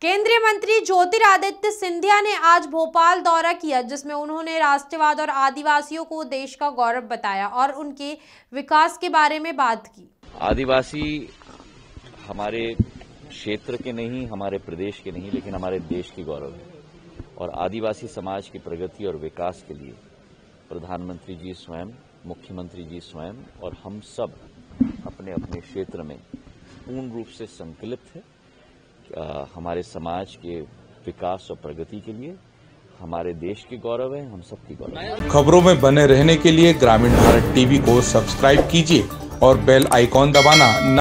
केंद्रीय मंत्री ज्योतिरादित्य सिंधिया ने आज भोपाल दौरा किया, जिसमें उन्होंने राष्ट्रवाद और आदिवासियों को देश का गौरव बताया और उनके विकास के बारे में बात की। आदिवासी हमारे क्षेत्र के नहीं, हमारे प्रदेश के नहीं, लेकिन हमारे देश की गौरव है और आदिवासी समाज की प्रगति और विकास के लिए प्रधानमंत्री जी स्वयं, मुख्यमंत्री जी स्वयं और हम सब अपने अपने क्षेत्र में पूर्ण रूप से संकल्पित है। हमारे समाज के विकास और प्रगति के लिए हमारे देश की गौरव है, हम सब की गौरव है। खबरों में बने रहने के लिए ग्रामीण भारत टीवी को सब्सक्राइब कीजिए और बेल आइकॉन दबाना